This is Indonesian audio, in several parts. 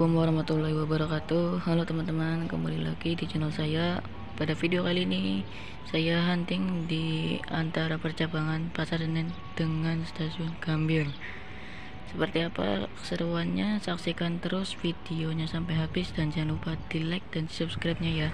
Assalamualaikum warahmatullahi wabarakatuh. Halo teman-teman, kembali lagi di channel saya. Pada video kali ini saya hunting di antara percabangan Pasar Senen dengan Stasiun Gambir. Seperti apa keseruannya? Saksikan terus videonya sampai habis dan jangan lupa di like dan subscribe-nya ya.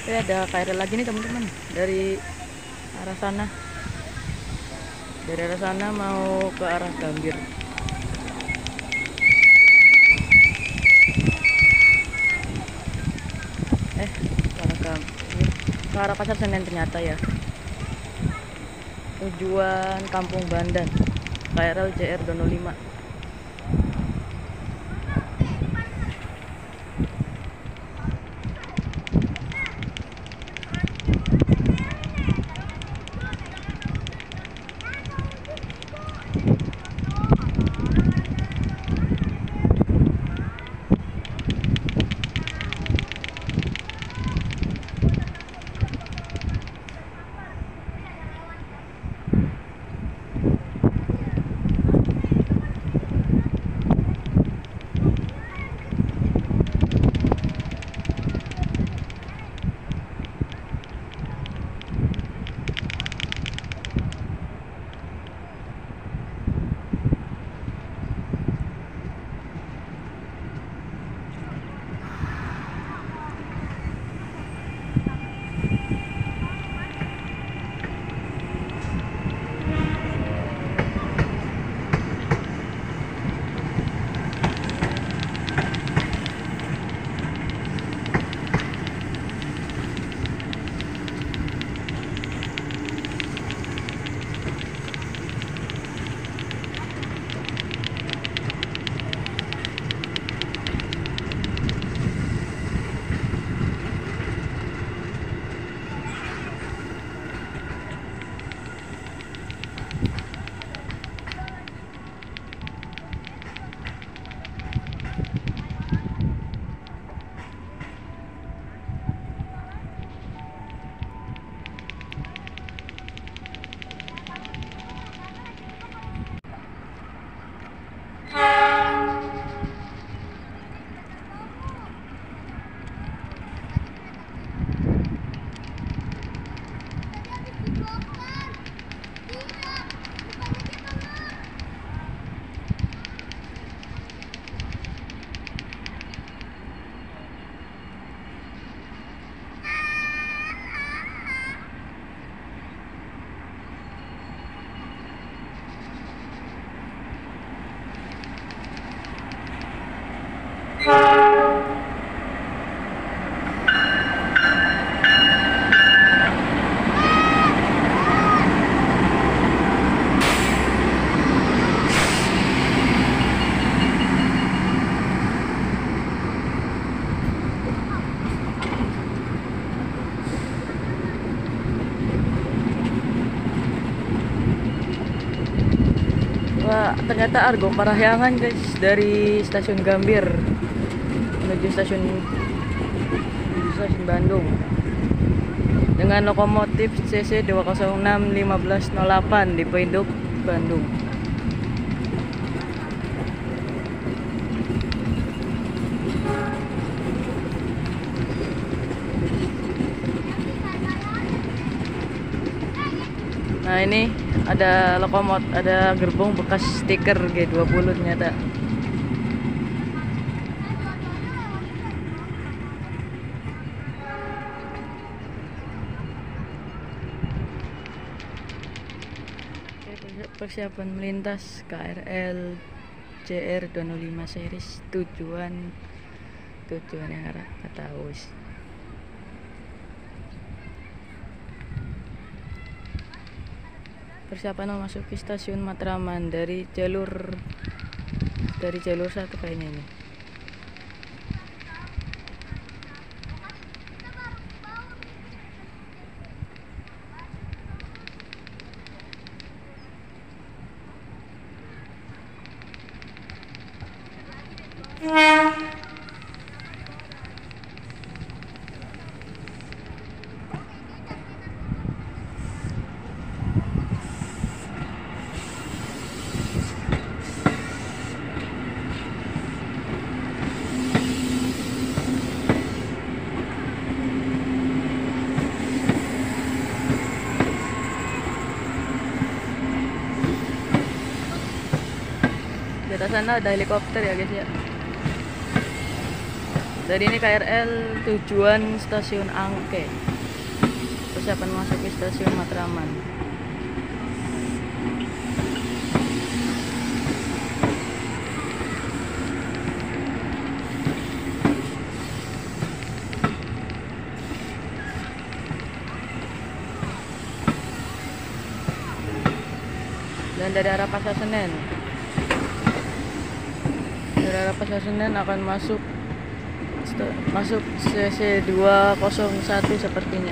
Ada KRL lagi nih teman-teman dari arah sana. Dari arah sana mau ke arah Gambir. Ke arah Gambir. Ke arah Pasar Senen ternyata ya. Tujuan Kampung Bandan. KRL JR 205. Wah, ternyata Argo Parahyangan guys, dari stasiun Gambir menuju stasiun Bandung dengan lokomotif CC 206-1508 di Induk Bandung. Nah, ini ada ada gerbong bekas stiker G20 ternyata. Persiapan melintas KRL JR 205 series tujuan yang arah Kataus. Persiapan memasuki stasiun Matraman dari jalur 1 kayaknya ini. Di atas sana ada helikopter ya guys ya. Jadi ini KRL tujuan stasiun Angke. Persiapan masuk ke stasiun Matraman. Dan dari arah Pasar Senen. Dari arah Pasar Senen akan masuk CC 201 sepertinya.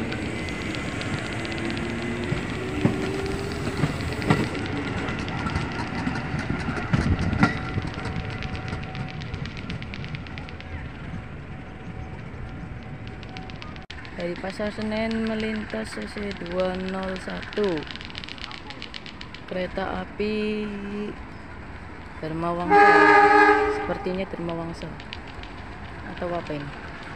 Dari Pasar Senen melintas CC 201, kereta api Dharma Wangsa, sepertinya Dharma Wangsa atau apa ini?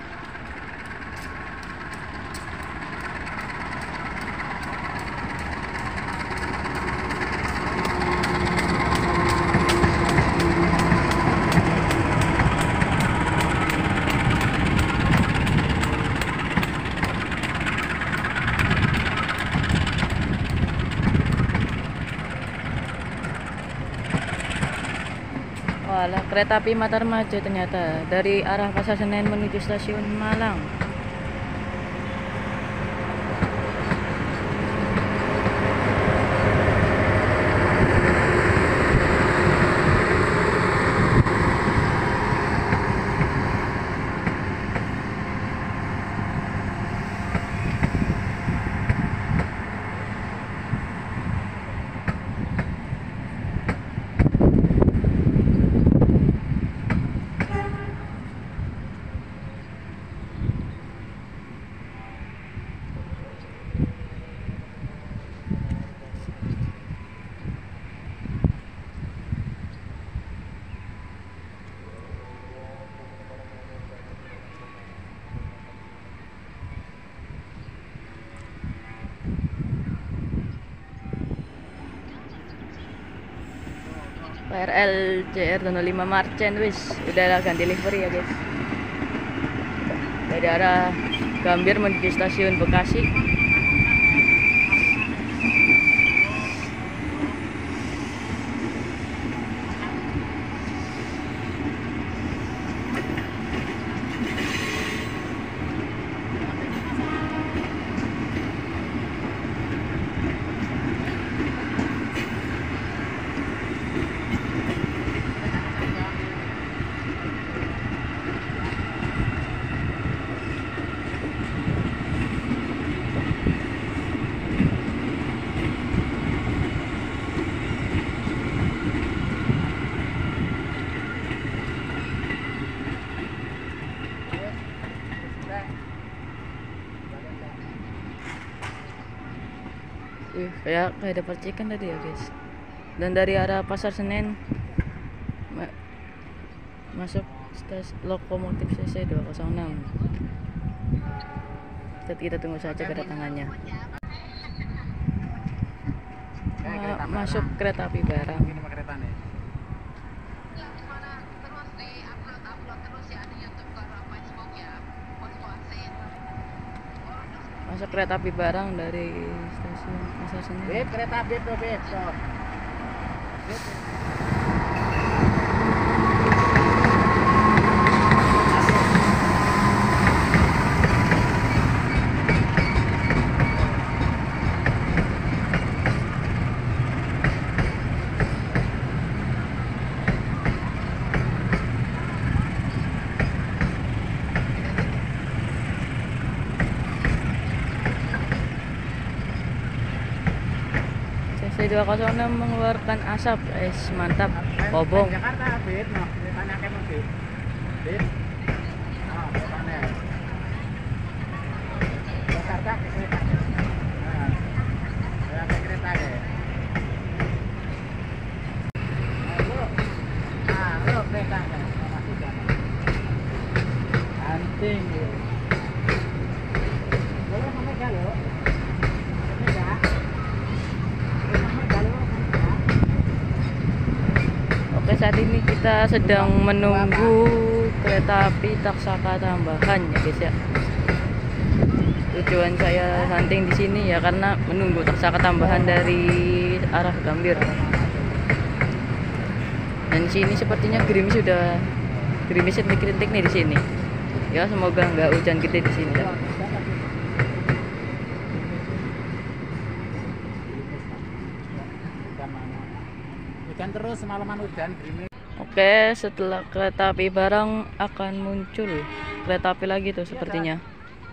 Walah, kereta api Matarmaja ternyata dari arah Pasar Senen menuju stasiun Malang. KRL CR 5 Marchen wis udah ganti livery ya guys. Dari arah Gambir menuju stasiun Bekasi. Kayak ada percikan tadi ya guys. Dan dari arah Pasar Senen masuk lokomotif CC 206. Kita tunggu saja kedatangannya. Masuk kereta api barang. Masuk kereta api barang dari stasiun Pasar Senen. Kereta api tuh, CC 206 mengeluarkan asap, mantap, kobong. Jakarta, kereta ya. Kereta anting. Oke, saat ini kita sedang menunggu kereta kereta api Taksaka tambahan ya guys ya. Tujuan saya hunting di sini ya karena menunggu Taksaka tambahan dari arah Gambir. Dan di sini sepertinya gerimis rintik-rintik nih di sini. Ya semoga nggak hujan gede di sini. Ya. Hujan terus semalaman hujan. Oke, setelah kereta api barang akan muncul kereta api lagi tuh sepertinya.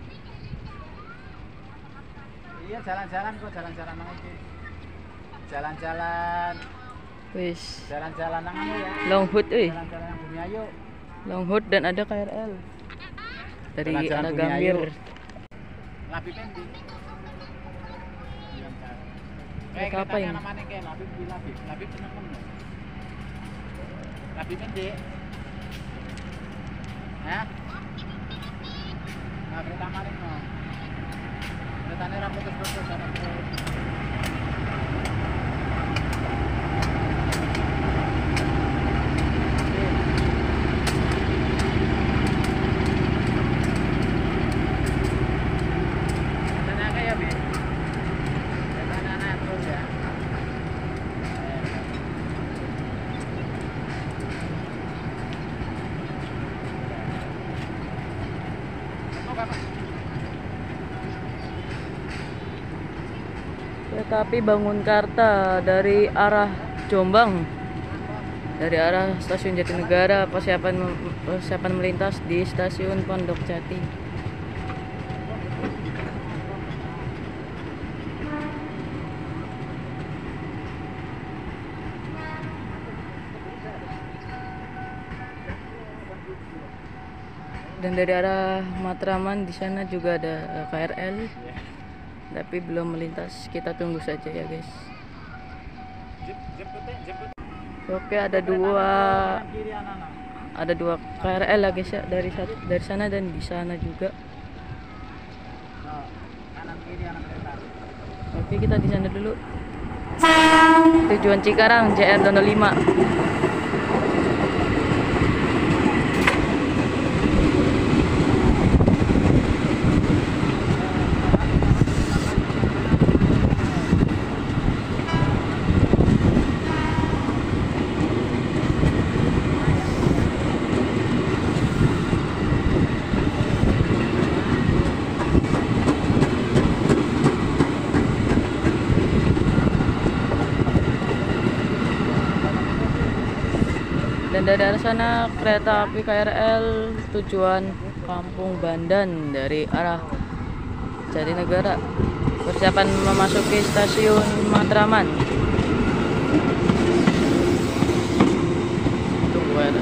Iya jalan-jalan kok jalan-jalan lagi. Jalan-jalan. Wis. Jalan-jalan nang anu ya. Longhood euy. Jalan-jalan yang Bumi Ayu. Longhood dan ada KRL. Dari Jalan-jalan arah Bumi Gambir. Ayu. Labib endi? Kereta apa ini? Namanya kayak Labib di Labib. Labib seneng men. Labib endi? Hah? Nah, kereta maring no. Keretane ra putus-putus ana terus. Kereta api Bangunkarta dari arah Jombang, dari arah stasiun Jatinegara, persiapan melintas di stasiun Pondok Jati. Dan dari arah Matraman di sana juga ada KRL, tapi belum melintas. Kita tunggu saja ya guys. Oke, ada dua KRL lah guys ya, dari sana dan di sana juga. Oke, kita di sana dulu. Tujuan Cikarang JR 5. Dan dari arah sana kereta api KRL tujuan Kampung Bandan dari arah Jatinegara, persiapan memasuki stasiun Matraman. Tunggu ada.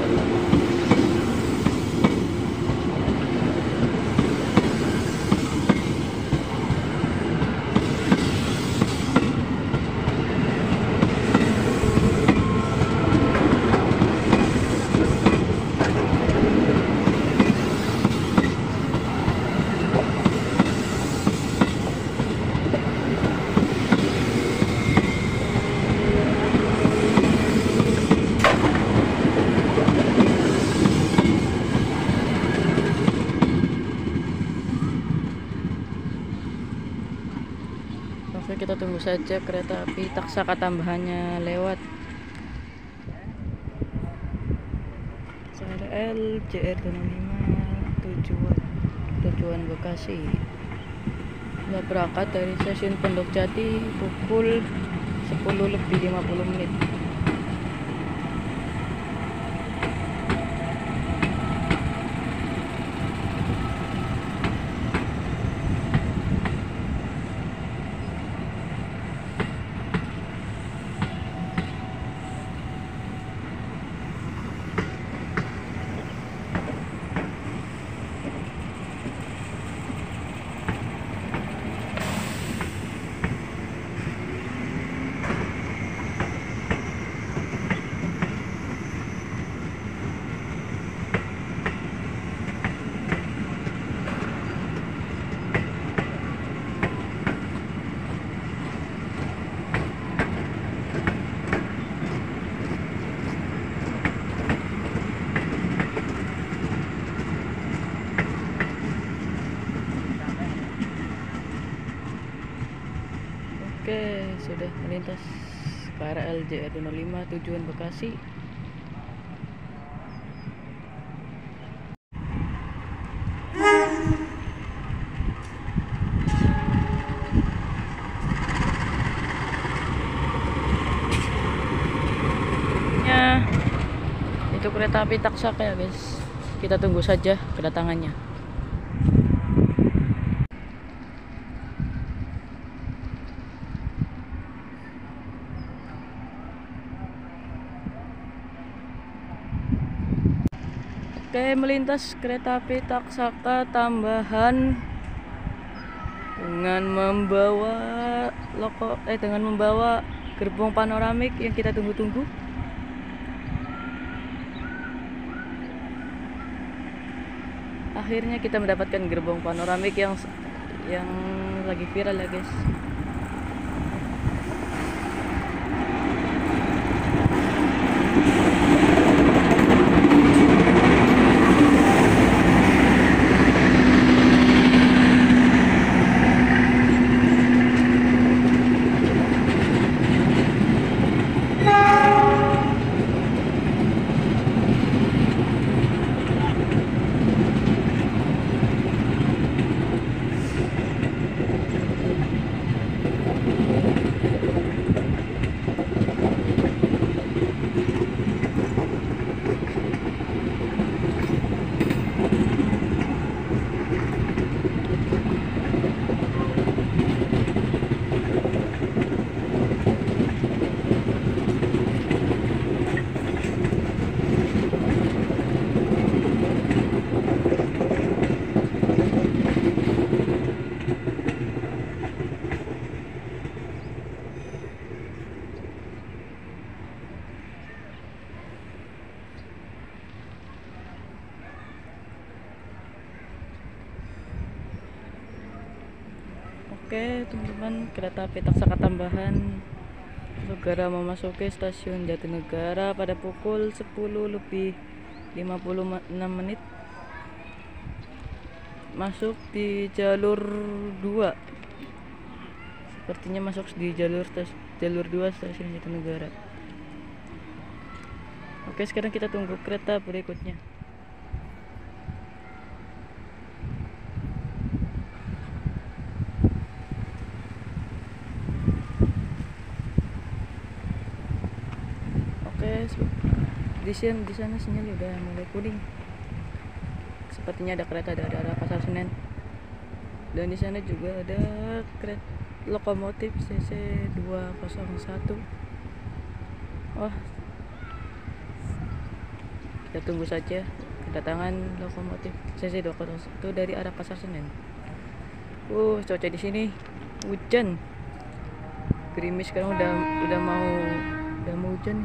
Oke, kita tunggu saja kereta api Taksaka tambahannya lewat. KRL JR 5 tujuan Bekasi. Sudah berangkat dari stasiun Pondok Jati pukul 10:50. sudah melintas KRL JR 205 tujuan Bekasi. Itu kereta api Taksaka ya guys, kita tunggu saja kedatangannya. Oke, melintas kereta api Taksaka tambahan dengan membawa gerbong panoramik yang kita tunggu-tunggu. Akhirnya kita mendapatkan gerbong panoramik yang lagi viral ya guys. Oke teman-teman, kereta api Taksaka tambahan segera memasuki stasiun Jatinegara pada pukul 10:56 masuk di jalur 2. Sepertinya masuk di jalur 2 stasiun Jatinegara. Oke, sekarang kita tunggu kereta berikutnya. Di sana sinyal udah mulai kuning. Sepertinya ada kereta dari arah Pasar Senen. Dan di sana juga ada kereta lokomotif CC 201. Wah, kita tunggu saja kedatangan lokomotif CC 201 dari arah Pasar Senen. Cuaca di sini hujan. Gerimis sekarang udah mau hujan.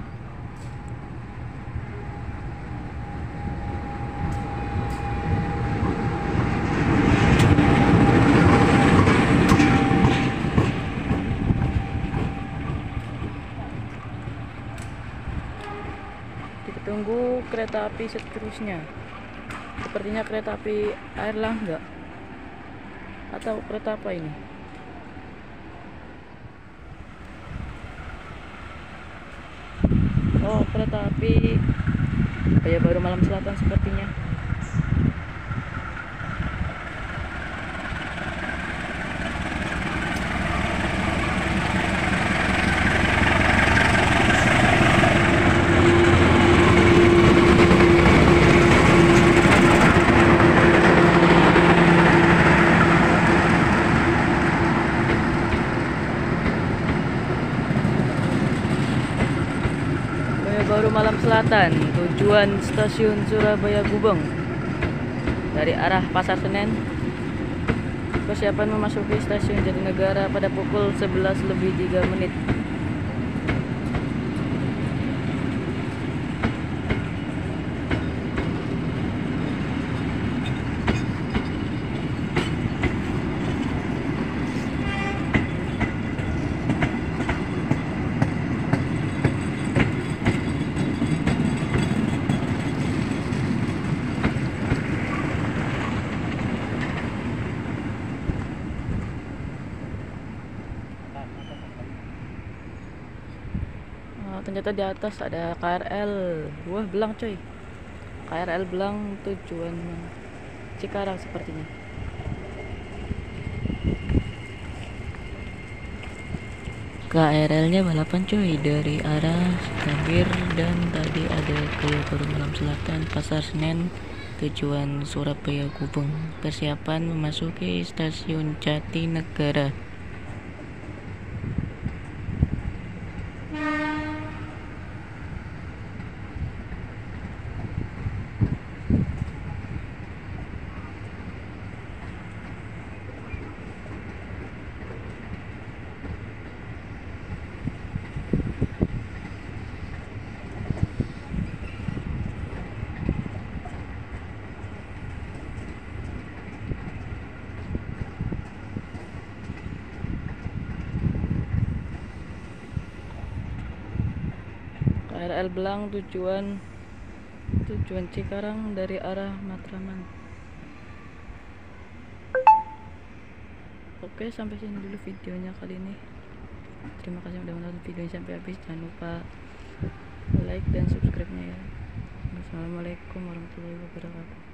Tunggu kereta api seterusnya. Sepertinya kereta api Airlangga atau kereta apa ini? Oh, kereta api Bayabaru Malam Selatan sepertinya. Baru Malam Selatan tujuan stasiun Surabaya Gubeng dari arah Pasar Senen. Persiapan memasuki stasiun Jatinegara pada pukul 11:03. ternyata di atas ada KRL. Wah, Belang coy. KRL Belang tujuan Cikarang sepertinya. KRL-nya balapan coy dari arah Gambir, dan tadi ada ke Malam Selatan, Pasar Senen, tujuan Surabaya Gubeng. Persiapan memasuki stasiun Jatinegara. KRL Belang tujuan Cikarang dari arah Matraman. Oke, sampai sini dulu videonya kali ini. Terima kasih sudah menonton videonya sampai habis. Jangan lupa like dan subscribe-nya ya. Wassalamualaikum warahmatullahi wabarakatuh.